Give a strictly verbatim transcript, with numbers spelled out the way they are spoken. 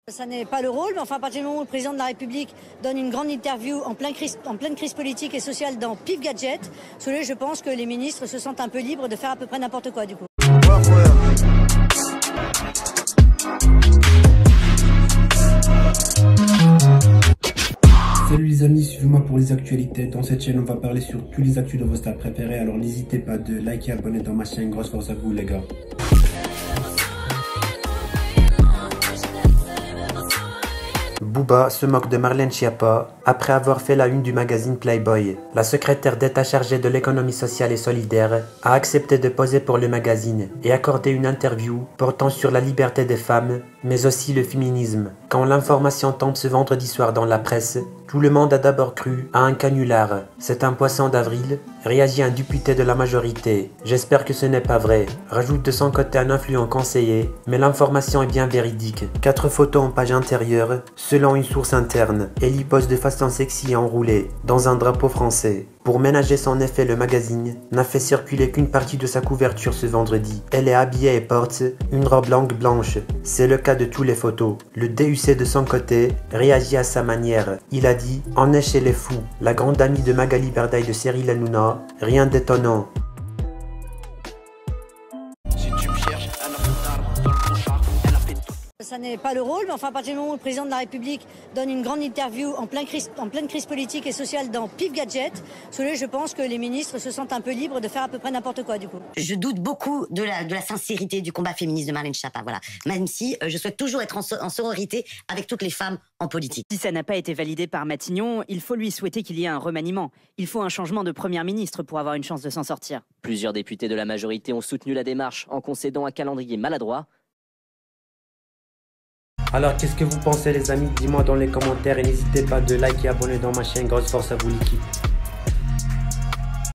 Ça n'est pas le rôle, mais enfin, à partir du moment où le président de la République donne une grande interview en, plein crise, en pleine crise politique et sociale dans Pif Gadget, je pense que les ministres se sentent un peu libres de faire à peu près n'importe quoi, du coup. Salut les amis, suivez-moi pour les actualités. Dans cette chaîne, on va parler sur tous les actus de vos stars préférés. Alors n'hésitez pas de liker et abonner dans ma chaîne. Grosse force à vous les gars. Booba se moque de Marlène Schiappa après avoir fait la une du magazine Playboy. La secrétaire d'État chargée de l'économie sociale et solidaire a accepté de poser pour le magazine et accorder une interview portant sur la liberté des femmes, mais aussi le féminisme. Quand l'information tombe ce vendredi soir dans la presse, tout le monde a d'abord cru à un canular. C'est un poisson d'avril, réagit un député de la majorité. J'espère que ce n'est pas vrai, rajoute de son côté un influent conseiller, mais l'information est bien véridique. Quatre photos en page intérieure, selon une source interne. Ellie pose de façon sexy et enroulée, dans un drapeau français. Pour ménager son effet, le magazine n'a fait circuler qu'une partie de sa couverture ce vendredi. Elle est habillée et porte une robe longue blanche. C'est le cas de toutes les photos. Le D U C de son côté réagit à sa manière. Il a dit « On est chez les fous ». La grande amie de Magali Berdaï de Cyril Hanouna, rien d'étonnant. Ça n'est pas le rôle, mais enfin, à partir du moment où le président de la République donne une grande interview en, plein crise, en pleine crise politique et sociale dans Pif Gadget, je pense que les ministres se sentent un peu libres de faire à peu près n'importe quoi, du coup. Je doute beaucoup de la, de la sincérité du combat féministe de Marlène Schiappa, voilà. Même si euh, je souhaite toujours être en, so en sororité avec toutes les femmes en politique. Si ça n'a pas été validé par Matignon, il faut lui souhaiter qu'il y ait un remaniement. Il faut un changement de première ministre pour avoir une chance de s'en sortir. Plusieurs députés de la majorité ont soutenu la démarche en concédant un calendrier maladroit. Alors qu'est-ce que vous pensez les amis? Dis-moi dans les commentaires et n'hésitez pas de liker et abonner dans ma chaîne. Grosse force à vous l'équipe.